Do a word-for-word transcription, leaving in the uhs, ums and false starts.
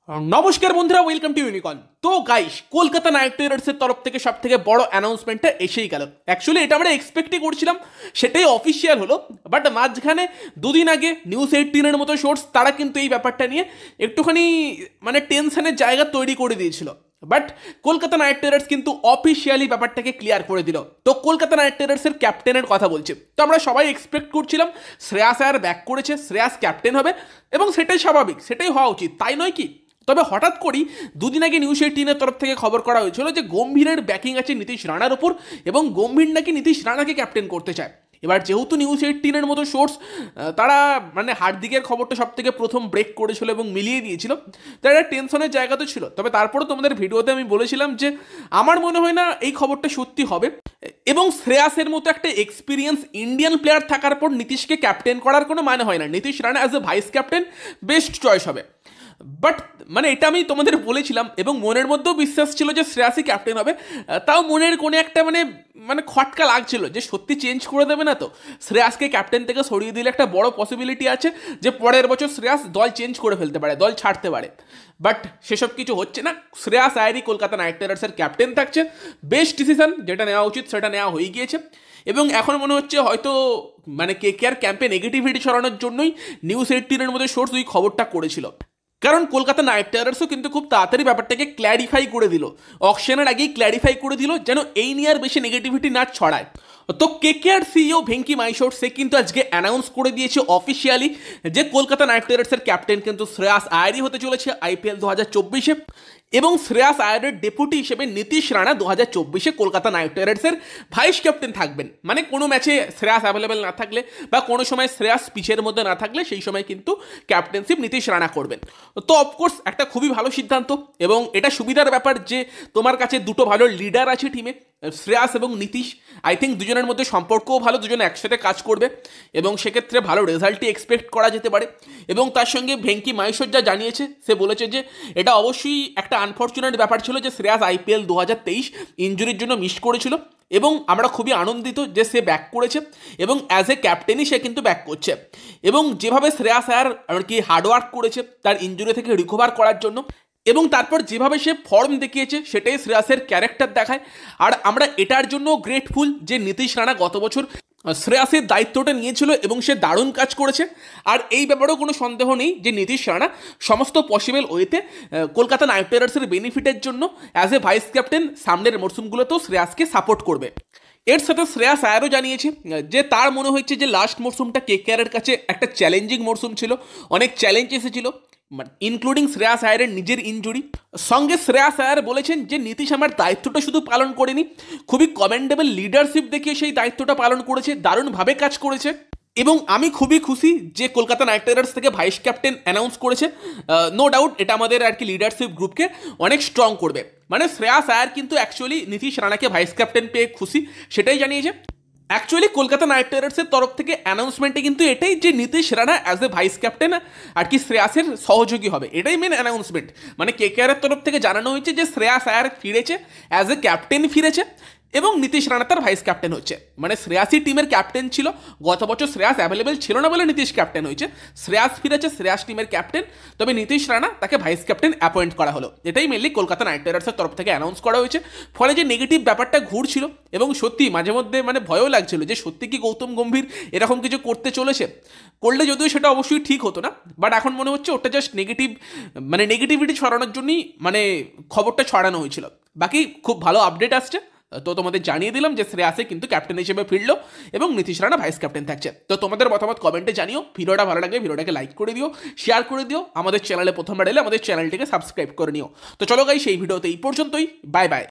নমস্কার বন্ধুরা, welcome to Unicorn. তো গাইস, কলকাতা নাইট রাইডার্সের তরফ থেকে সব থেকে বড় অ্যানাউন্সমেন্টটা এসেই গেল। অ্যাকচুয়ালি এটা আমরা এক্সপেক্টই করছিলাম, সেটাই অফিসিয়াল হলো। বাট মাঝখানে দুদিন আগে নিউজ এইটিনের মতো সোর্স তারা কিন্তু এই ব্যাপারটা নিয়ে একটুখানি মানে টেনশনের জায়গা তৈরি করে দিয়েছিল। বাট কলকাতা নাইট রাইডার্স কিন্তু অফিসিয়ালি ব্যাপারটাকে ক্লিয়ার করে দিল। তো কলকাতা নাইট রাইডার্সের ক্যাপ্টেনের কথা বলছে, তো আমরা সবাই এক্সপেক্ট করছিলাম শ্রেয়াস আয়ার ব্যাক করেছে, শ্রেয়াস ক্যাপ্টেন হবে এবং সেটাই স্বাভাবিক, সেটাই হওয়া উচিত, তাই নয় কি? তবে হঠাৎ করেই দুদিন আগে নিউজ এইটিনের তরফ থেকে খবর করা হয়েছিল যে গম্ভীরের ব্যাকিং আছে নীতিশ রানার ওপর এবং গম্ভীর নাকি নীতিশ রানাকে ক্যাপ্টেন করতে চায়। এবার যেহেতু নিউজ এইটিনের মতো সোর্স তারা মানে হার্দিকের খবরটা সব থেকে প্রথম ব্রেক করেছিল এবং মিলিয়ে দিয়েছিল, তার একটা টেনশনের জায়গা তো ছিল। তবে তারপরেও তোমাদের ভিডিওতে আমি বলেছিলাম যে আমার মনে হয় না এই খবরটা সত্যি হবে এবং শ্রেয়াসের মতো একটা এক্সপিরিয়েন্স ইন্ডিয়ান প্লেয়ার থাকার পর নীতিশকে ক্যাপ্টেন করার কোনো মানে হয় না। Nitish Rana as a vice captain best choice হবে। বাট মানে এটা আমি তোমাদের বলেছিলাম এবং মনের মধ্যেও বিশ্বাস ছিল যে শ্রেয়াসই ক্যাপ্টেন হবে। তাও মনের কোনো একটা মানে মানে খটকা লাগছিল যে সত্যি চেঞ্জ করে দেবে না তো। শ্রেয়াসকে ক্যাপ্টেন থেকে সরিয়ে দিলে একটা বড় পসিবিলিটি আছে যে পরের বছর শ্রেয়াস দল চেঞ্জ করে ফেলতে পারে, দল ছাড়তে পারে। বাট সেসব কিছু হচ্ছে না। শ্রেয়াস আয়ারই কলকাতা নাইট রাইডার্সের ক্যাপ্টেন থাকছে। বেস্ট ডিসিশন, যেটা নেওয়া উচিত সেটা নেওয়া হয়ে গিয়েছে এবং এখন মনে হচ্ছে হয়তো মানে কে কে আর ক্যাম্পে নেগেটিভিটি ছড়ানোর জন্যই নিউজ এইটিনের মধ্যে সোর্স ওই খবরটা করেছিল। কারণ কলকাতা নাইট রাইডার্সও কিন্তু খুব তাড়াতাড়ি ব্যাপারটাকে ক্ল্যারিফাই করে দিল, অকশনের আগেই ক্ল্যারিফাই করে দিল যেন এই নিয়ে আর বেশি নেগেটিভিটি না ছড়ায়। তো কে কে আর সিইও ভেঙ্কি মাইশোর সে কিন্তু আজকে অ্যানাউন্স করে দিয়েছে অফিসিয়ালি যে কলকাতা নাইট রাইডার্সের ক্যাপ্টেন কিন্তু শ্রেয়াস আয়ারই হতে চলেছে আইপিএল দু হাজার চব্বিশে এবং শ্রেয়াস আয়ারের ডেপুটি হিসেবে নীতিশ রানা দু হাজার চব্বিশে কলকাতা নাইট রাইডার্সের ভাইস ক্যাপ্টেন থাকবেন। মানে কোনো ম্যাচে শ্রেয়াস অ্যাভেলেবেল না থাকলে বা কোনো সময় শ্রেয়াস পিচের মধ্যে না থাকলে সেই সময় কিন্তু ক্যাপ্টেনশিপ নীতিশ রানা করবেন। তো অফকোর্স একটা খুবই ভালো সিদ্ধান্ত এবং এটা সুবিধার ব্যাপার যে তোমার কাছে দুটো ভালো লিডার আছে টিমে, শ্রেয়াস এবং নীতিশ। আই থিঙ্ক দুজনের মধ্যে সম্পর্কও ভালো, দুজনে একসাথে কাজ করবে এবং সেক্ষেত্রে ভালো রেজাল্টই এক্সপেক্ট করা যেতে পারে। এবং তার সঙ্গে ভেঙ্কি মাইশোর যা জানিয়েছে, সে বলেছে যে এটা অবশ্যই একটা আনফর্চুনেট ব্যাপার ছিল যে শ্রেয়াস আইপিএল দু হাজার তেইশ ইঞ্জুরির জন্য মিস করেছিল এবং আমরা খুবই আনন্দিত যে সে ব্যাক করেছে এবং অ্যাজ এ ক্যাপ্টেনই সে কিন্তু ব্যাক করছে। এবং যেভাবে শ্রেয়াস আয়ার আর কি হার্ডওয়ার্ক করেছে তার ইঞ্জুরি থেকে রিকভার করার জন্য এবং তারপর যেভাবে সে ফর্ম দেখিয়েছে সেটাই শ্রেয়াসের ক্যারেক্টার দেখায়। আর আমরা এটার জন্য গ্রেটফুল যে নীতিশ রানা গত বছর শ্রেয়াসের দায়িত্বটা নিয়েছিল এবং সে দারুণ কাজ করেছে। আর এই ব্যাপারেও কোনো সন্দেহ নেই যে নীতিশ রানা সমস্ত পসিবল ওয়েতে কলকাতা নাইট রাইডার্সের বেনিফিটের জন্য অ্যাজ এ ভাইস ক্যাপ্টেন সামনের মরসুমগুলোতেও শ্রেয়াসকে সাপোর্ট করবে। এর সাথে শ্রেয়াস আয়ারও জানিয়েছে যে তার মনে হচ্ছে যে লাস্ট মরসুমটা কেকেআরের কাছে একটা চ্যালেঞ্জিং মরসুম ছিল, অনেক চ্যালেঞ্জ এসেছিল ইনক্লুডিং শ্রেয়াস আয়ারের নিজের ইনজুরি। সঙ্গে শ্রেয়াস আয়ার বলেছেন যে নীতিশ আমার দায়িত্বটা শুধু পালন করেনি, খুবই কমেন্ডেবল লিডারশিপ দেখিয়ে সেই দায়িত্বটা পালন করেছে, দারুণভাবে কাজ করেছে এবং আমি খুবই খুশি যে কলকাতা নাইট রাইডার্স থেকে ভাইস ক্যাপ্টেন অ্যানাউন্স করেছে। নো ডাউট এটা আমাদের আর কি লিডারশিপ গ্রুপকে অনেক স্ট্রং করবে। মানে শ্রেয়াস আয়ার কিন্তু অ্যাকচুয়ালি নীতিশ রানাকে ভাইস ক্যাপ্টেন পেয়ে খুশি, সেটাই জানিয়েছে। অ্যাকচুয়ালি কলকাতা নাইট রাইডার্সের তরফ থেকে অ্যানাউন্সমেন্টে কিন্তু এটাই যে Nitish Rana as a vice captain আর কি শ্রেয়াসের সহযোগী হবে, এটাই মেন অ্যানাউন্সমেন্ট। মানে কেকেআরের তরফ থেকে জানানো হয়েছে যে শ্রেয়াস আয়ার ফিরেছে, অ্যাজ এ ক্যাপ্টেন ফিরেছে এবং নীতিশ রানা তার ভাইস ক্যাপ্টেন হচ্ছে। মানে শ্রেয়াসই টিমের ক্যাপ্টেন ছিল, গত বছর শ্রেয়াস অ্যাভেলেবেল ছিল না বলে নীতিশ ক্যাপ্টেন হয়েছে। শ্রেয়াস ফিরেছে, শ্রেয়াস টিমের ক্যাপ্টেন, তবে নীতিশ রানা তাকে ভাইস ক্যাপ্টেন অ্যাপয়েন্ট করা হলো। এটাই মেনলি কলকাতা নাইট রাইডার্সের তরফ থেকে অ্যানাউন্স করা হয়েছে। ফলে যে নেগেটিভ ব্যাপারটা ঘুরছিল এবং সত্যি মাঝে মধ্যে মানে ভয়ও লাগছিল যে সত্যি কি গৌতম গম্ভীর এরকম কিছু করতে চলেছে, করলে যদিও সেটা অবশ্যই ঠিক হতো না। বাট এখন মনে হচ্ছে ওটা জাস্ট নেগেটিভ মানে নেগেটিভিটি ছড়ানোর জন্যই মানে খবরটা ছড়ানো হয়েছিল। বাকি খুব ভালো আপডেট আসছে, তো তোমাদের জানিয়ে দিলাম যে শ্রেয়াসে কিন্তু ক্যাপ্টেন হিসেবে ফিরলো এবং নীতিশ রানা ভাইস ক্যাপ্টেন থাকছে। তো তোমাদের মতামত কমেন্টে জানিও। ভিডিওটা ভালো লাগলে ভিডিওটাকে লাইক করে দিও, শেয়ার করে দিও। আমাদের চ্যানেলে প্রথমবার এলে আমাদের চ্যানেলটিকে সাবস্ক্রাইব করে নিও। তো চলো গাইস, সেই ভিডিওতে এই পর্যন্তই। Bye by.